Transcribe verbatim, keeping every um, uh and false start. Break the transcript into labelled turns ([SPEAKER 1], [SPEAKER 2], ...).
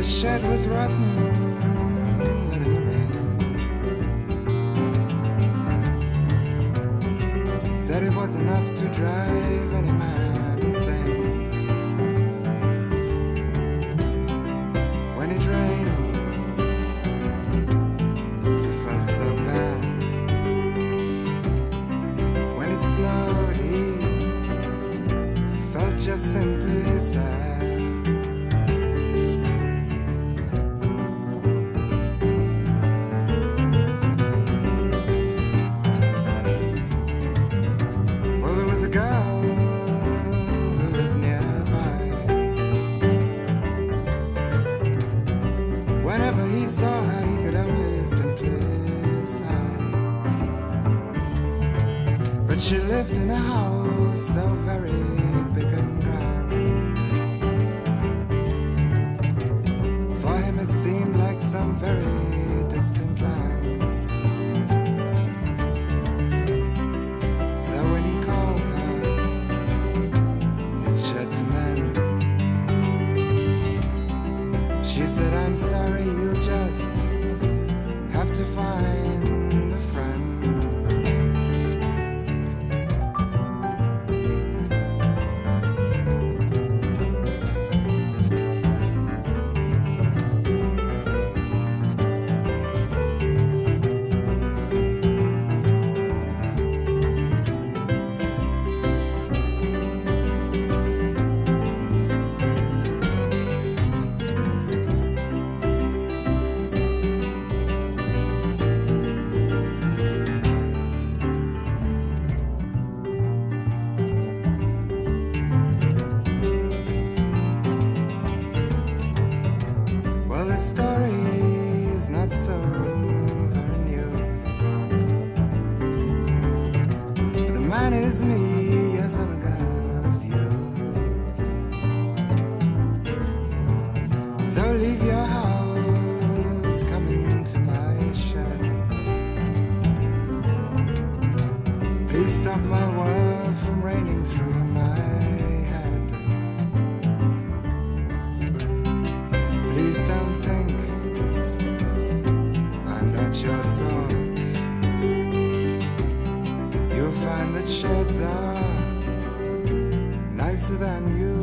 [SPEAKER 1] shed was rotten, let it rain. Said it was enough to drive any man insane. When it rained, he felt so bad. When it snowed, he felt just simply sad. Whenever he saw her, he could only simply sigh. But she lived in a house so very big and grand. For him it seemed like some very distant land. So when he called her his shed to mend, she said, I'm sorry, you'll just have to find a friend. The story is not so very new, but the man is me, as other girl is you. So leave your house, come into my shed. Please stop my world from raining through my head. Please don't think I'm not your sort. You'll find that sheds are nicer than you